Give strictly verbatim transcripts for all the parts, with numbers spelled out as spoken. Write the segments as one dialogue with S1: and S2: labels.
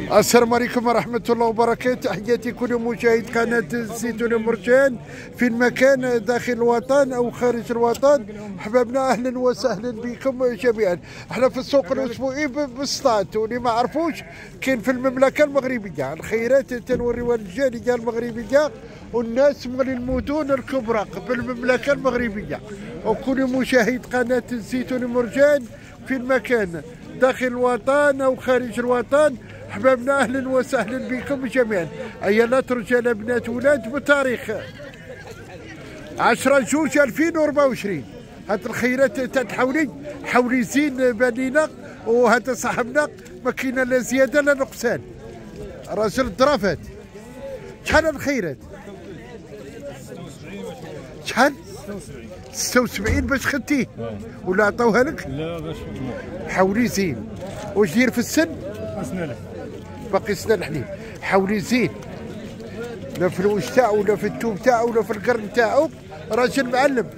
S1: السلام عليكم ورحمة الله وبركاته. تحياتي كل مشاهد قناة الزيتون مرجان في المكان داخل الوطن أو خارج الوطن. أحبابنا أهلا وسهلا بكم جميعا. احنا في السوق الأسبوعي بسطات، واللي ما عرفوش كاين في المملكة المغربية الخيرات تنوريوها الجالية المغربية والناس من المدن الكبرى بالمملكة المغربية. وكل مشاهد قناة الزيتون مرجان في المكان داخل الوطن أو خارج الوطن، أحبابنا أهلا وسهلا بكم جميعا. عيالات رجال بنات ولاد بتاريخ عشرة جوج ألفين وأربعة وعشرين. هاد الخيرات تاع حولي حولي زين بالينا، وهذا صاحبنا ما كاين لا زياده لا نقصان، راجل الظرافات. شحال الخيرات؟ شحال؟ ستة وسبعين باش خدتيه ولا عطاوها لك؟
S2: لا باش
S1: حولي زين. واش داير في السن؟
S2: سنة
S1: باقي سنة الحليب. حولي زين، لا في الوش تاعو ولا في التوب تاعو ولا في القرن تاعو، راجل معلم.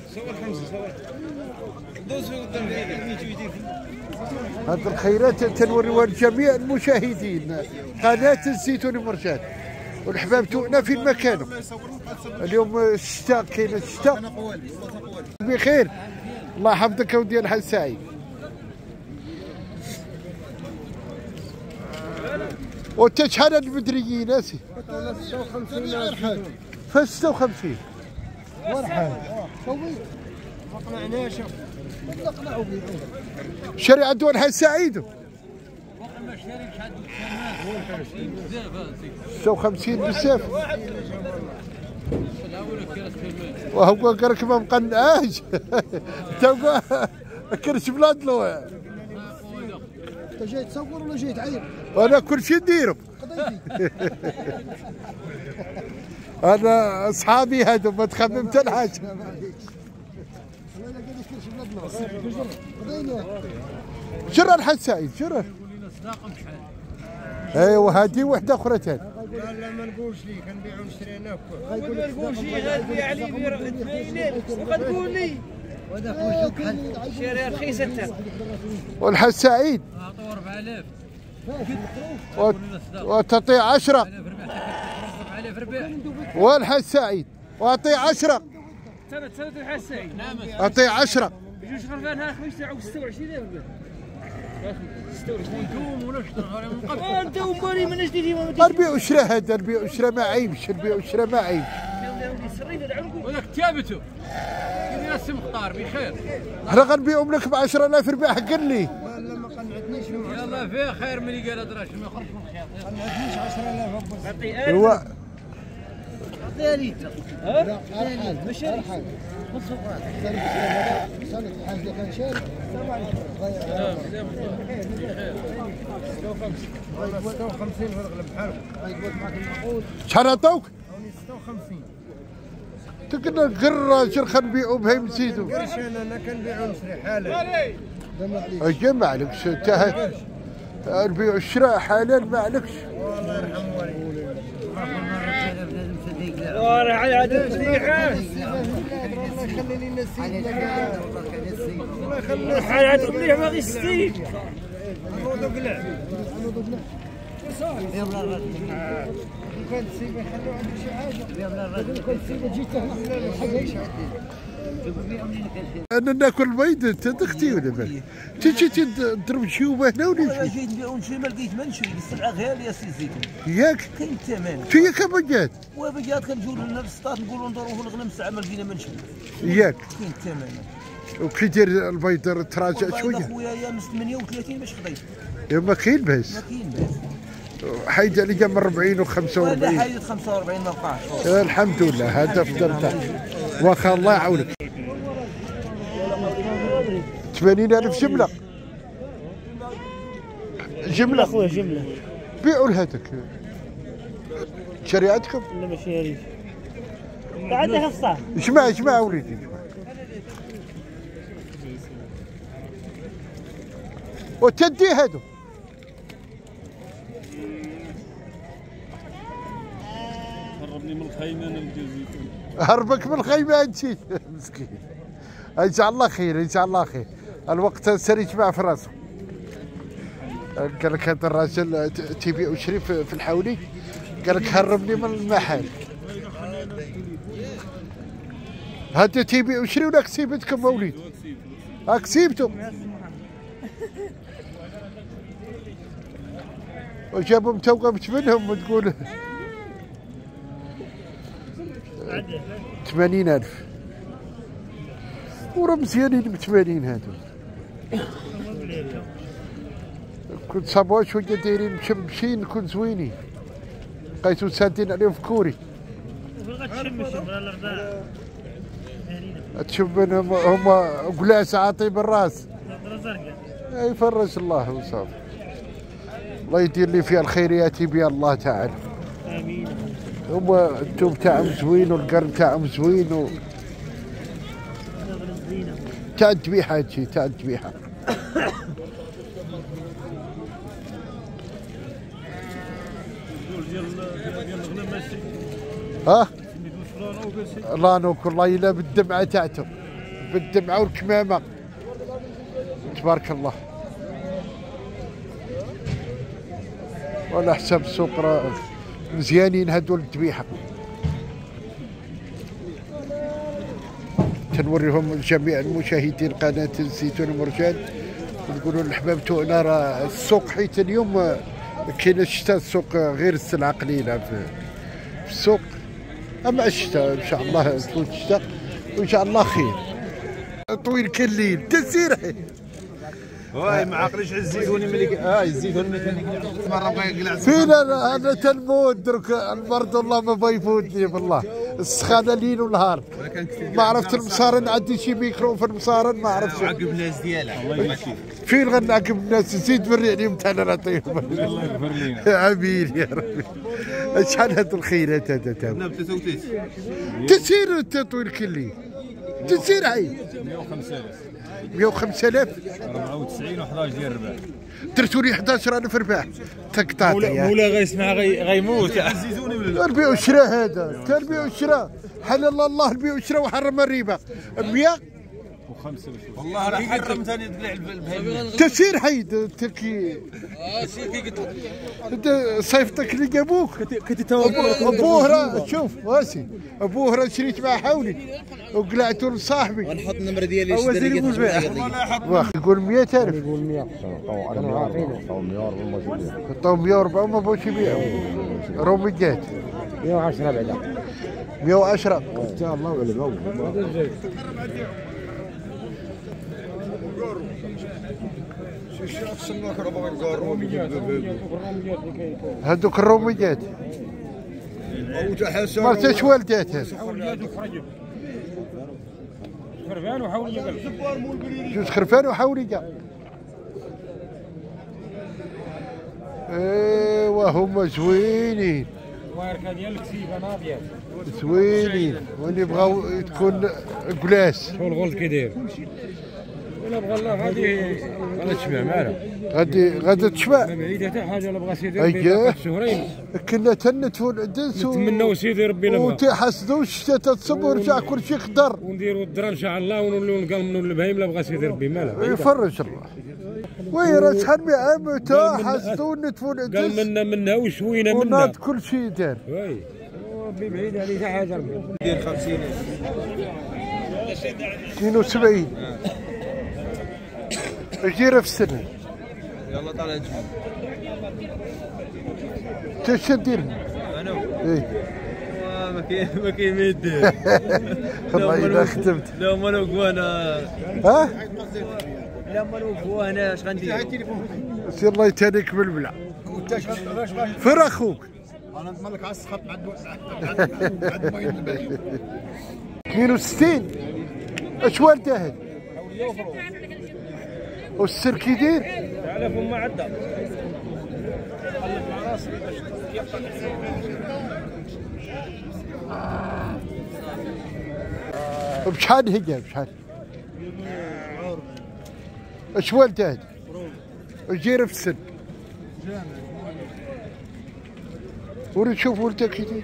S1: هذه الخيرات تنوريوها لجميع المشاهدين قناة الزيتون مرجان والحباب تونا في المكان. اليوم الشتاء، كاين الشتاء بخير. الله يحفظك ودي الحساي. وانت شحال البدريين ناسي؟
S2: ستة وخمسين
S1: ف ستة وخمسين
S2: ورحال ما قنعناش.
S1: شاري عندو الحسايد ستة وخمسين بزاف. وهو قالك ما مقنعاش. تو كرش بلادلو.
S2: انت جاي تصور ولا جاي تعاير؟
S1: انا كل شيء نديرو. انا اصحابي هادو ما تخمم حتى الحاجه. جرى الحسايد جرى. ايوا هادي وحده اخرى ثاني.
S2: لا لا ما نقولش لي كنبيعو نشري انا
S3: كل ما نقولش لي غادي علي بيرين وغتقول لي
S2: وهذا خوك
S3: شاري رخيصه حتى.
S1: والحسايد
S3: عطوا أربعة آلاف
S1: وتعطي عشرة. والحسايد واعطي عشرة.
S3: ثلاث ثلاث الحسايد
S1: اعطي عشرة.
S3: جوج خرفان خمسة تاعو ستة وعشرين ألف. ستة وعشرين دوم ولا شطر من قبل. انت ومالي من جديد ما
S1: البيع وشرا هذا البيع وشرا ما عيبش. البيع وشرا ما عيبش.
S3: وذاك تابتو كاين السي مختار بخير.
S1: احنا غنبيعهم لك ب عشرة آلاف ربح. قال لي
S2: لا ما قنعتنيش.
S3: يلا فيه خير ملي قال دراهم ما يخرج من الخياط.
S2: ما قنعتنيش عشرة آلاف بس.
S3: عطي
S1: هو
S3: عطيها لي انت. ها؟ ماشي
S2: سالت الحاج اللي كان شاري. السلام عليكم. ستة وخمسين في الغلب بحالكم. غيقول معك المعقول.
S1: شحال عطاوك؟
S2: ستة وخمسين.
S1: تقدر غير راجل خنبيعو بها نزيدو.
S2: قرش انا انا كنبيعو نشري حالات.
S1: اجي ما عليكش انت. البيع والشراء حلال ما عليكش.
S2: الله يرحم والديك.
S3: وراه عاد السيحه
S2: الله يخلي لنا السيد. الله يخلي
S3: حال تقليح باغي السيد.
S2: نوضو قلع. نوضو قلع. يلا كان السيد يخليو عنده شي حاجه. يلا الراجل كان السيد جيت هنا.
S1: انا ناكل بيض. انت تختي ولا ما تجي تضرب شيوبه هنا ولا
S4: انا جيت نبيعو نشري ما لقيت ما نشري. السلعه غاليه يا سي زيتون.
S1: ياك
S4: كاين الثمن.
S1: فيا كم بقات؟
S4: وبقات كنجيو لنا للسطات نقولوا ندوروا في الغنم الساعه ما لقينا ما نشري.
S1: ياك
S4: كاين الثمن.
S1: وكي دير البيض تراجع شويه.
S4: خويا يا من ثمانية وثلاثين باش خديت.
S1: يا ما كاين باس.
S4: ما كاين باس.
S1: حيد عليا من أربعين و خمسة وأربعين.
S4: ولا حيد خمسة وأربعين ما بقاش.
S1: الحمد لله هذا فطرت. واخا الله يعاونك. ثمانين ألف جملة. جملة
S3: اخويا جمله.
S1: بيعوا لهذاك شريعتكم.
S3: لا ما شاريش. عندها الصح.
S1: اسمع اسمع وليدي اسمع. وتدي هادو.
S2: هربني من الخيمه انا ندير زيتون.
S1: هربك من الخيمه نسيت. مسكين. ان شاء الله خير ان شاء الله خير. الوقت سريت معه في راسه. قال لك هذا الراجل تيبيع شريف في الحولي، قال لك هربني من المحل. هذا تيبيع وشري ولا كسيبتكم موليد؟ ها كسيبتم وجابوا متوقمت منهم وتقول ثمانين ألف ورا مزيانين بثمانين هادو. كنت صابوها شويه دايرين مشمشين كون زوينين، لقيتو سادين عليهم في كوري. تشوف منهم هما قلاس عاطي بالراس. يفرج الله وصافي. الله يدير لي فيها الخيريات بها الله تعالى. امين. هما الثوب تاعهم زوين والقرن تاعهم زوين و تاع الذبيحه هادشي تاع الذبيحه. ها؟ رانوك والله الا بالدمعه تاعته، بالدمعه والكمامه تبارك الله. وعلى حساب السوق راه مزيانين هذول الذبيحه. تنوريهم جميع المشاهدين قناه الزيتون ومرجان ونقولوا للحباب تاعنا راه السوق حيت اليوم كاين الشتاء السوق غير السلعه قليله في السوق. اما الشتاء ان شاء الله تفوت الشتاء وان شاء الله خير. طويل كالليل تسير
S4: واي ما عقلش على الزيتوني ملي اه الزيتوني ملي كان مره بغا يقلع
S1: فينا انا تنموت درك المرض والله ما بغا يفوتني بالله. السخانه ليل ونهار ما عرفت المصارن عندي شي ميكرو في المصارن ما عرفتش
S4: عقب الناس ديالها.
S1: فين غنعقب الناس زيد بري عليهم حتى انا نعطيهم. الله يغفر لينا امين يا ربي. شحال هاد الخيرات هذا تاع تسير التطوير كلي تسير عين
S5: مية وخمسة آلاف
S1: مية وخمسة آلاف
S5: أربعة وتسعين و حداش ديال الرباح.
S1: درتوا لي حداش ألف رباح تقطع
S5: مولا غيسمع غيموت.
S1: البيع والشراء هذا تا البيع والشراء حلال الله البيع والشراء وحرم الربا. مية
S5: وخمسة
S4: والله راه حرم ثاني تقلع البهيمه
S1: تسير حيد تكي
S4: اه سير كي قلت
S1: انت صيفطك اللي جابوك ابوه راه شوف واسي ابوه راه شريت معاه حولي وقلعته لصاحبي
S4: ونحط النمره ديالي اشتري
S1: واخا يقول مية ألف
S6: يقول مية
S1: عطاو مية وأربعة وما بغاوش يبيعوا روميات
S6: مية وعشرة بعدا
S1: مية وعشرة
S6: ان شاء الله ولا الأول.
S1: هذوك الروميات ما تاش والدات
S5: خرفان وحولي قلب
S1: جوز خرفان وحولي ايوا هما زوينين
S5: الماركه ديال الكسيفه ناضيه
S1: زوينين واللي بغاو تكون قلاس.
S5: شو الغلط كيدير ولا بغى الله غادي غادي تشبع معنا
S1: غادي غادي تشبع
S5: بعيده حتى حاجه الا بغى سيدي
S1: اييه
S5: شهرين
S1: كنا تنتفوا العدس
S5: نتمنوا سيدي ربي لما
S1: وتحسدوا الشتاء تتصب ورجع كل شيء خضر
S5: ونديروا الدرا ان شاء الله ونولوا نقلموا البهيم لا بغى سيدي ربي مالها
S1: يفرج الله. وي راه شحال من عام تا حسدوا نتفوا العدس
S5: قال منا منها وشوينا منها
S1: وناض كل شيء دار.
S5: وي ربي بعيد عليه حتى حاجه ربي
S4: دير خمسين
S1: اثنين وسبعين جيره في السنه
S4: يلا طالع تجي
S1: انت اش دير؟
S4: انا
S1: ايه
S4: ما كاين ما كاين ما يدير.
S1: والله الا خدمت
S4: لا ما نوقفوا انا
S1: ها
S4: لا ما نوقفوا انا اش غندير
S1: سي الله يتهنيك بالبلع. فين اخوك؟
S2: انا نتملك على السخط مع
S1: اثنين وستين اش والده هذا؟ والسر كي داير؟
S5: تعرف ما عدى
S1: بشحال هي بشحال؟ اش والده هذا؟ جيره في السن وريد شوف ولدك كي داير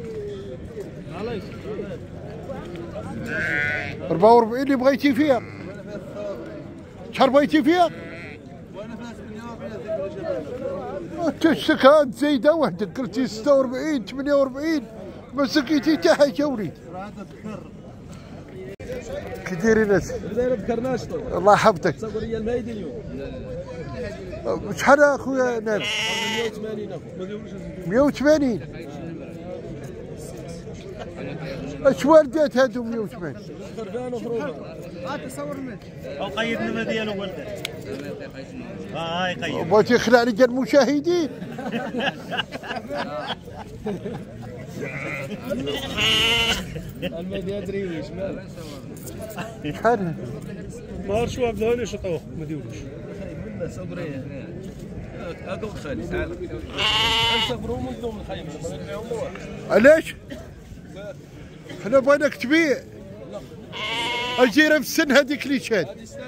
S1: أربعة وأربعين اللي بغيتي فيها شحال بغيتي فيها؟ تشتكى زايده وحدك قلتي ستة وأربعين ثمانية وأربعين ما سكيتي حتى حاجه وليد. كي دايرين ناس؟
S5: داير بكرناش
S1: الله يحفظك.
S5: تصور لي المايد اليوم
S1: شحال اخويا ناس؟
S5: مية وثمانين اخو
S1: مية وثمانين. اش والدات هادو مية وثمانين؟
S5: خربان وخروبه.
S2: ها تصور منك
S7: او قيد النمره ديالو ولده. اه هاي قيد.
S1: بغيتي يخلعني كاع المشاهدين.
S5: المايد يا دريويش
S1: شحال؟
S5: ما عرفتش واحد هاني شطوه ما ديولوش.
S1: علاش؟ حنا بغيناك تبيع. الجيره في السن هذيك اللي شاد.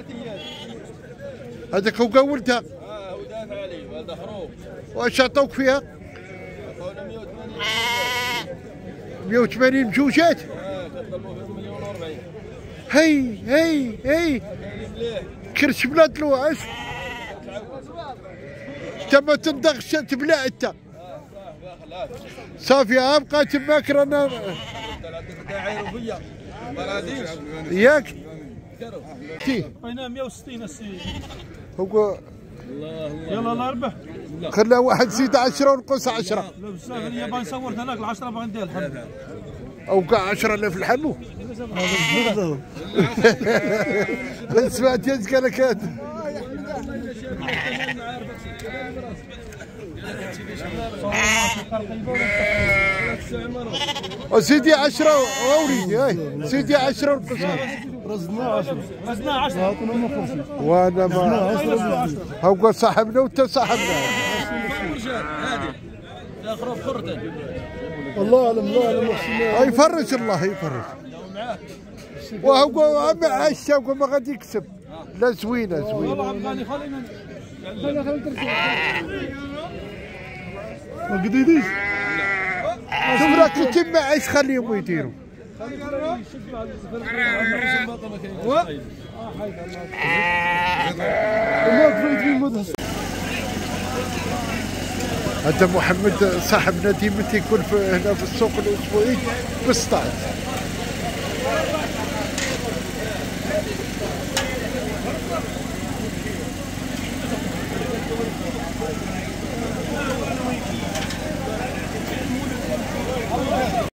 S1: هذاك هو ولدها.
S5: اه ولدها عليه ولدها خروف.
S1: واش عطاوك فيها؟
S5: عطاونا مية وثمانين.
S1: مية وثمانين بجوجات؟
S5: اه كطلبوا فيهم مليون وأربعين.
S1: هي هي هي كرش بلا طلوع. اش انت ما تنضغش تبلع انت. صافي ابقى تماك رانا ياك تي
S5: انا مية وستين السي.
S1: هو
S5: يلا الله يربح.
S1: خلى واحد زيد عشرة ونقص عشرة.
S5: لا بزاف هي باغي نصور هناك العشرة باغي ندير الحمد.
S1: او كاع عشرة آلاف الحمو. سمعت ياز قال لك هذا سيدي عشرة ووليدي هاي سيدي عشرة ونقص.
S5: رزنا عشرة رزنا عشرة
S1: وانا ما هو صاحبنا وانت صاحبنا.
S5: هذه يا خروف خردة.
S1: الله اعلم الله اعلم. يفرج الله يفرج. وهو عم عاش ما غادي يكسب. لا زوينه زوينه.
S5: والله غادي خلينا خلينا خلينا
S1: ما قديديش. شوف راك تما عايش خليهم يديروا. هذا محمد صاحبنا ديما تيكون هنا في السوق الاسبوعي بسطات.